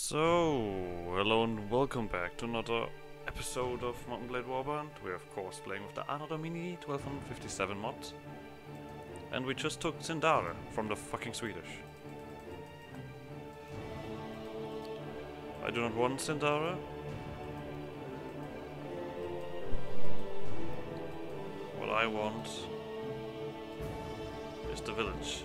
So, hello and welcome back to another episode of Mountain Blade Warband. We're of course playing with the Anno Domini 1257 mod. And we just took Zindara from the fucking Swedish. I do not want Zindara. What I want is the village.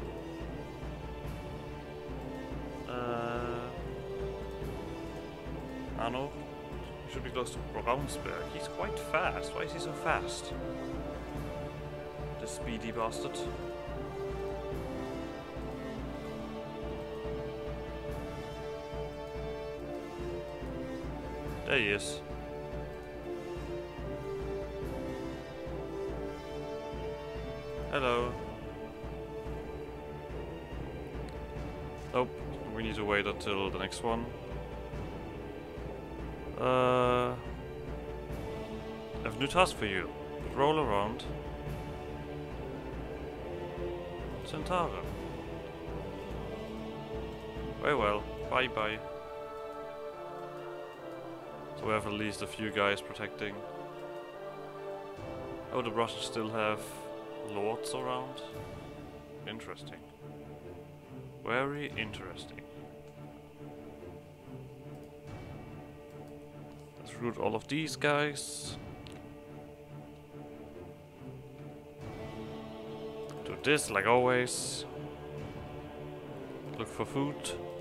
Anno should be close to Brownsberg. He's quite fast. Why is he so fast? The speedy bastard. There he is. Hello. Nope, we need to wait until the next one. I have a new task for you. Roll around Centaur. Very well. Bye bye. So we have at least a few guys protecting. Oh, the Russians still have lords around? Interesting. Very interesting. Let's root all of these guys. Do this like always. Look for food.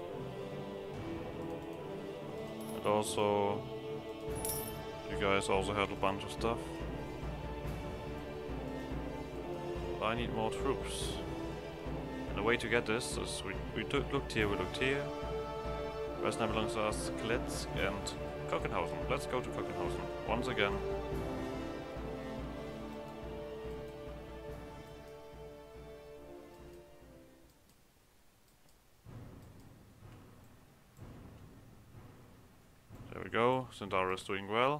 And also, you guys also had a bunch of stuff. I need more troops. And the way to get this is we looked here, we looked here. Rest now belongs to us, Kletsk and Kockenhausen. Let's go to Kockenhausen once again. There we go. Zindara is doing well.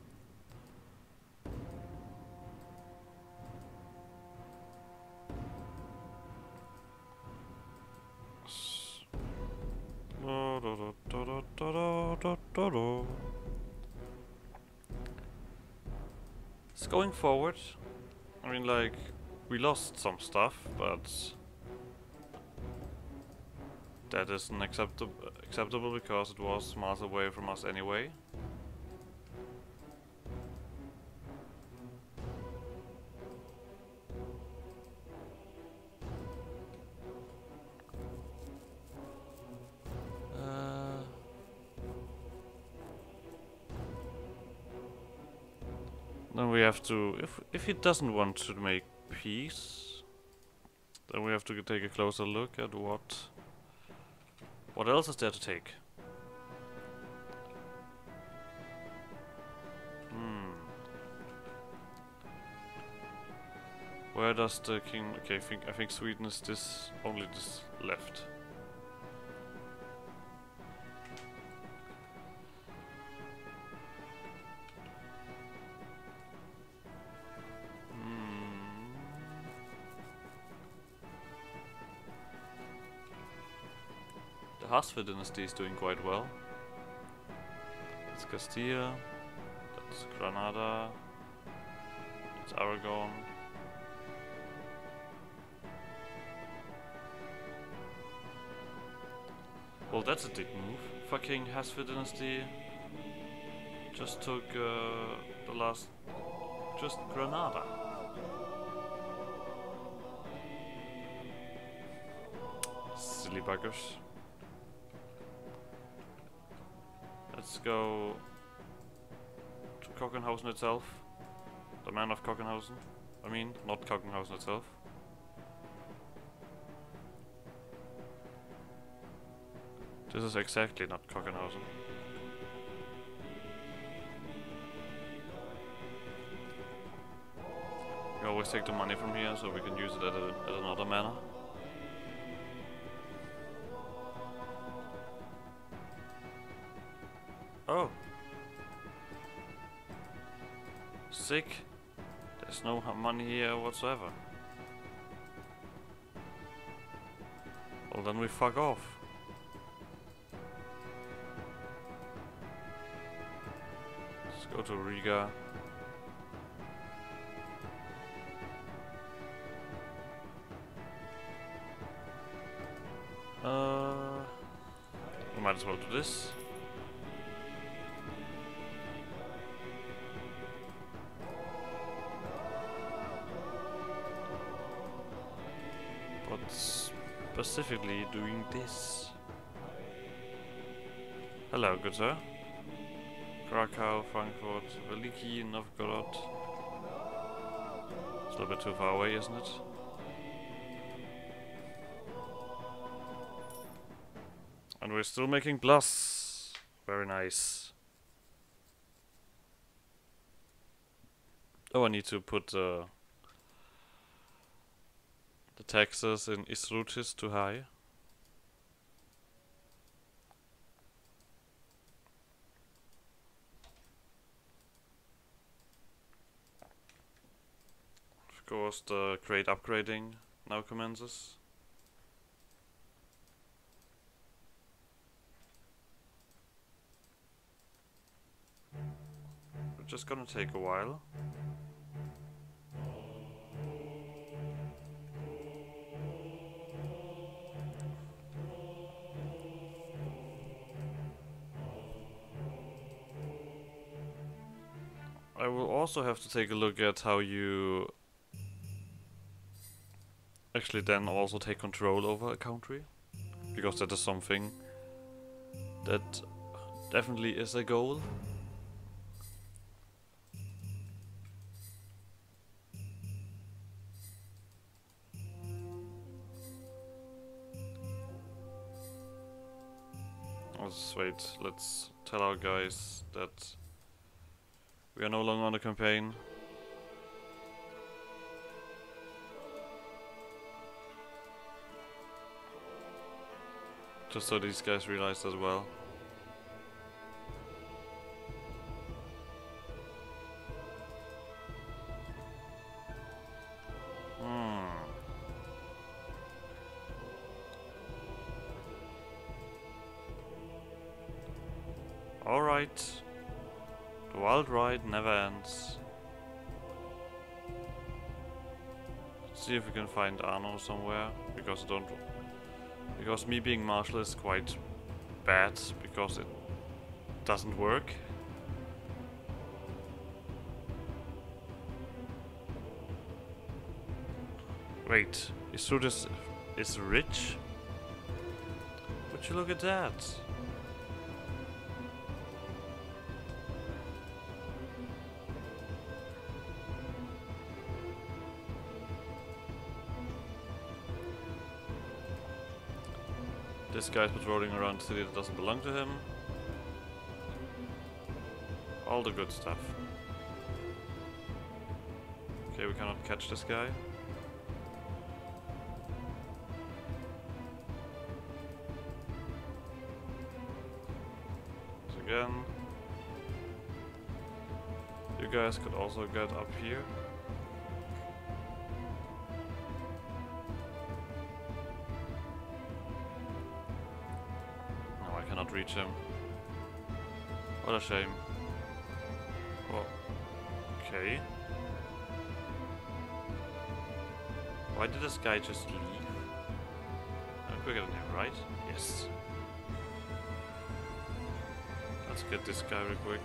It's going forward. I mean, like, we lost some stuff, but that isn't acceptable because it was miles away from us anyway. Then we have to, if he doesn't want to make peace, then we have to take a closer look at what else is there to take. Where does the king? Okay, I think Sweden is this only this left. The Hasford dynasty is doing quite well. That's Castilla, that's Granada, that's Aragon. Well, that's a dick move. Fucking Hasford dynasty just took just Granada. Silly buggers. Let's go to Kockenhausen itself. The man of Kockenhausen. I mean, not Kockenhausen itself. This is exactly not Kockenhausen. We always take the money from here so we can use it at another manor. Oh. Sick. There's no money here whatsoever. Well, then we fuck off. Go to Riga. We might as well do this. But specifically doing this. Hello, good sir. Krakow, Frankfurt, Veliki, Novgorod. It's a little bit too far away, isn't it? And we're still making plus. Very nice. Oh, I need to put the taxes in Isrutis too high. Of course, the great upgrading now commences. We're just gonna take a while. I will also have to take a look at how you actually then also take control over a country, because that is something that definitely is a goal. Let's wait, let's tell our guys that we are no longer on the campaign. Just so these guys realize as well. Alright. The wild ride never ends. Let's see if we can find Anno somewhere, because because me being marshal is quite bad, because it doesn't work. Wait, Isrutis is rich? Would you look at that? This guy's patrolling around the city that doesn't belong to him. All the good stuff. Okay, we cannot catch this guy. So again. You guys could also get up here. Cannot reach him. What a shame. Well, okay. Why did this guy just leave? I'm quicker than him, right? Yes. Let's get this guy real quick.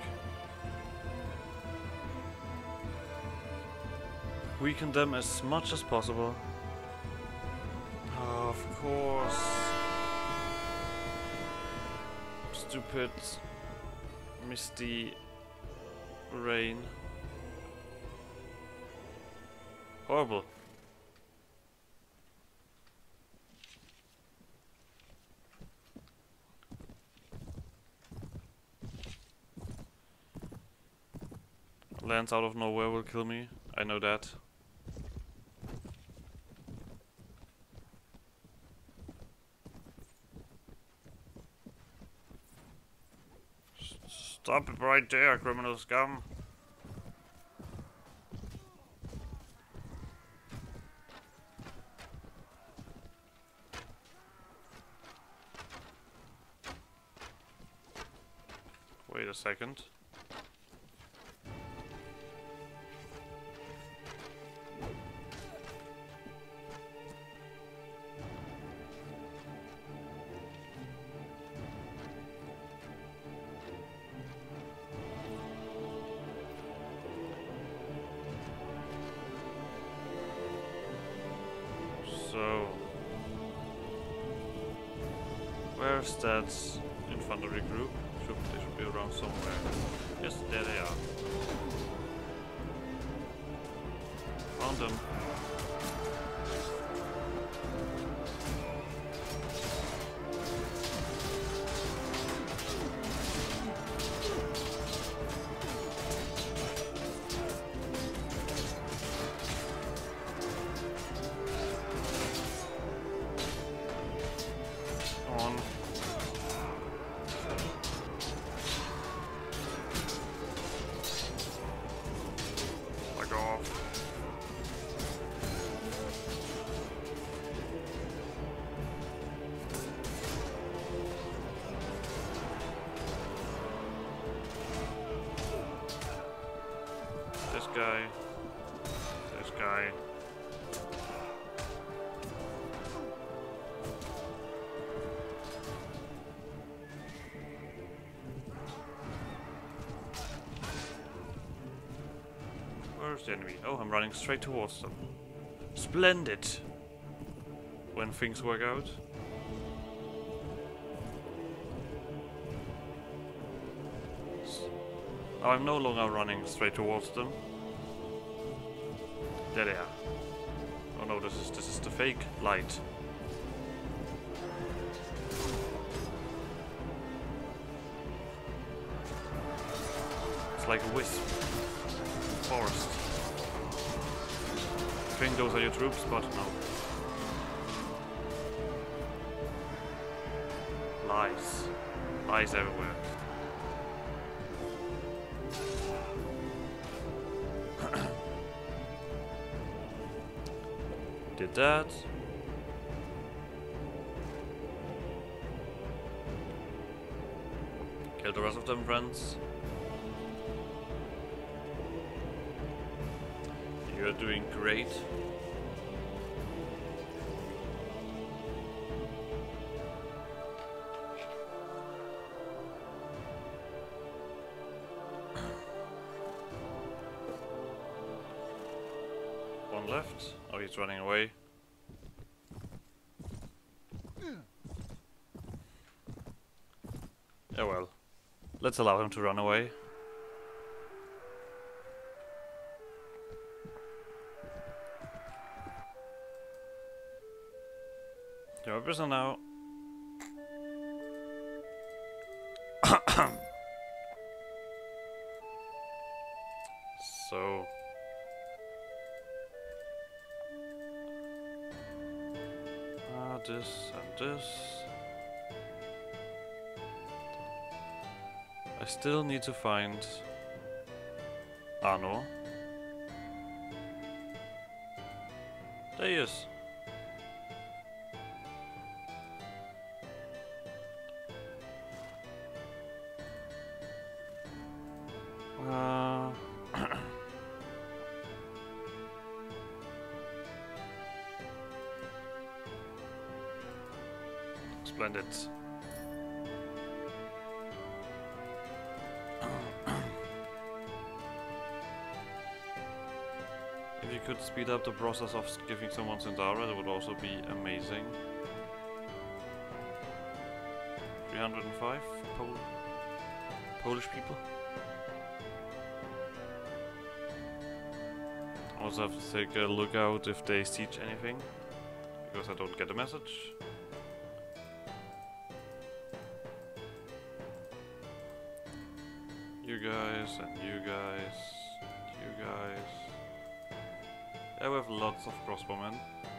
Weaken them as much as possible. Oh, of course. Stupid misty rain. Horrible. Lands out of nowhere will kill me. I know that. Stop it right there, criminal scum. Wait a second. Where's that infantry group? They should be around somewhere. Yes, there they are. Found them. This guy. Where's the enemy? Oh, I'm running straight towards them. Splendid! When things work out. Oh, I'm no longer running straight towards them. There they are. Oh no, this is the fake light. It's like a wisp. Forest. I think those are your troops, but no. Lies. Lies everywhere. Did that. Kill the rest of them, friends. You're doing great. One left. Oh, he's running away. Oh well. Let's allow him to run away. You're a prisoner now. So... this and this. I still need to find Anno. There he is. Splendid. If you could speed up the process of giving someone Sindara, that would also be amazing. 305 Polish people. Also have to take a look out if they siege anything, because I don't get a message. You guys, and you guys, you guys. Yeah, we have lots of crossbowmen.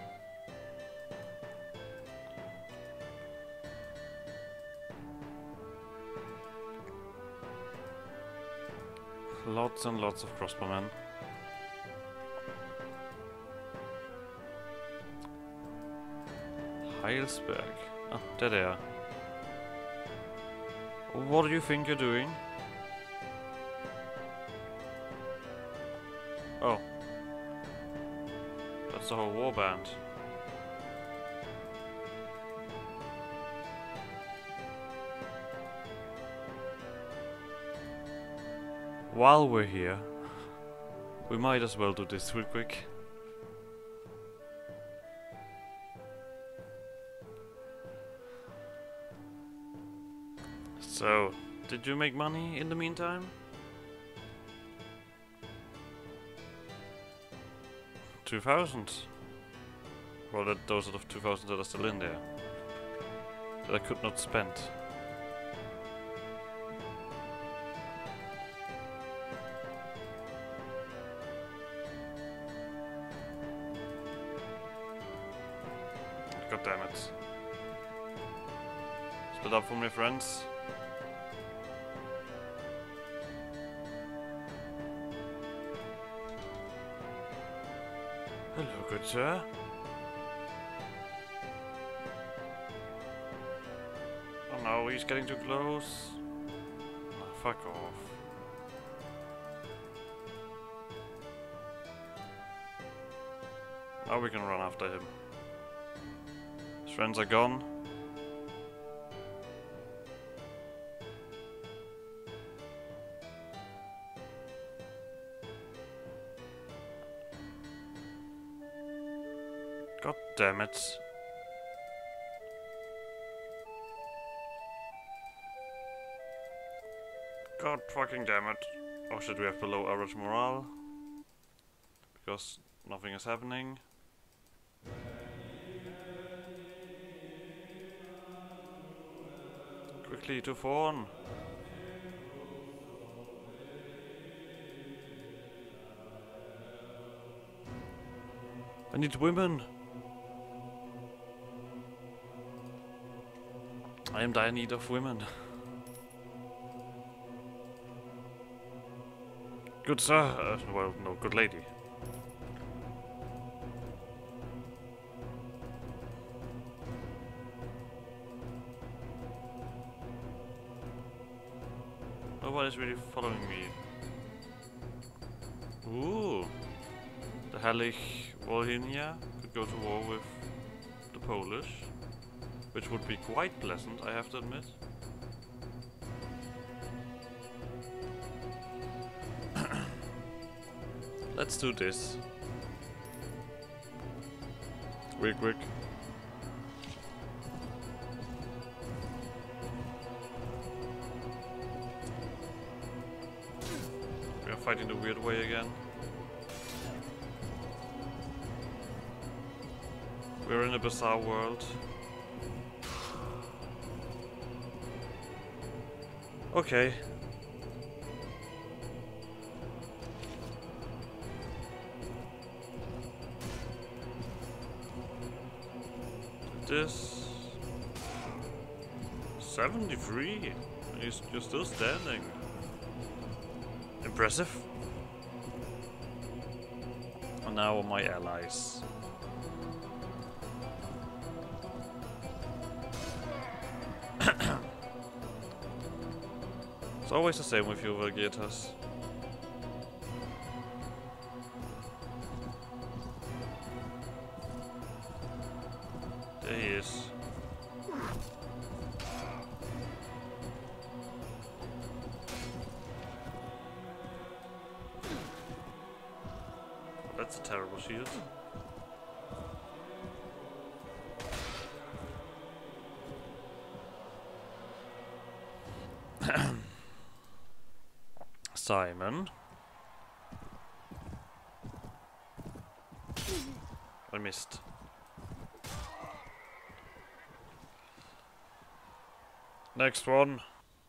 Lots and lots of crossbowmen. Heilsberg. Oh, there they are. What do you think you're doing? Oh. That's the whole warband. While we're here, we might as well do this real quick. So, did you make money in the meantime? 2,000. Well, those are the 2,000 that are still in there. That I could not spend. God damn it. Split up from my friends. Hello, good sir. Oh no, he's getting too close. Oh, fuck off. Now we can run after him. His friends are gone. God damn it. God fucking damn it. Oh shit, we have below average morale. Because nothing is happening. Quickly to Fawn. I need women. I am dire need of women. Good sir. Well, no, good lady. Nobody's really following me. Ooh. The Hallig Volhynia could go to war with the Polish. Which would be quite pleasant, I have to admit. Let's do this. Real quick. We are fighting the weird way again. We're in a bizarre world. Okay. This 73. You're still standing. Impressive. And now my allies. It's always the same with you, Vergetas. There he is. That's a terrible shield. Simon. I missed. Next one.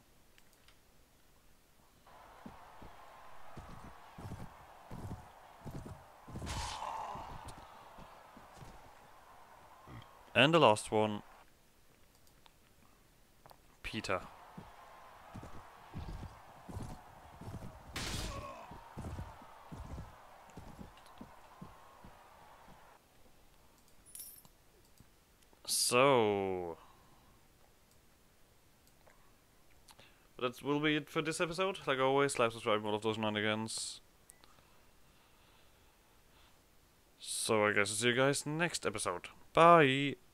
And the last one. Peter. So that will be it for this episode. Like always, like, subscribe, all of those shenanigans. So I guess I'll see you guys next episode. Bye!